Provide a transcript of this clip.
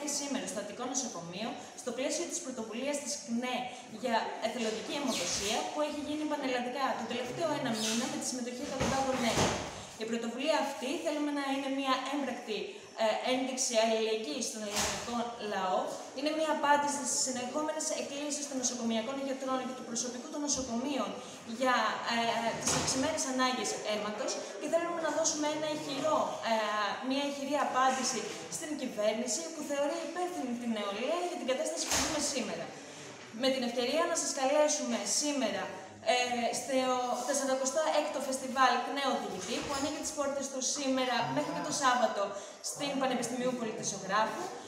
και σήμερα στο Αττικό Νοσοκομείο, στο πλαίσιο της πρωτοβουλίας της ΚΝΕ για εθελοντική αιμοδοσία, που έχει γίνει πανελλαδικά τον τελευταίο ένα μήνα με τη συμμετοχή εκατοντάδων νέων. Η πρωτοβουλία αυτή θέλουμε να είναι μια έμπρακτη ένδειξη αλληλεγγύης στον ελληνικό λαό. Είναι μια απάντηση στις συνεχόμενες εκκλήσεις των νοσοκομειακών γιατρών και του προσωπικού των νοσοκομείων για τις αυξημένες ανάγκες αίματος και θέλουμε να δώσουμε μια ηχηρή απάντηση στην κυβέρνηση που θεωρεί υπεύθυνη την νεολαία για την κατάσταση που ζούμε σήμερα. Με την ευκαιρία να σας καλέσουμε σήμερα στο 46ο Φεστιβάλ ΚΝΕ Οδηγητή, που ανοίγει τις πόρτες του σήμερα μέχρι και το Σάββατο στην Πανεπιστημίου Πολιτισογράφου.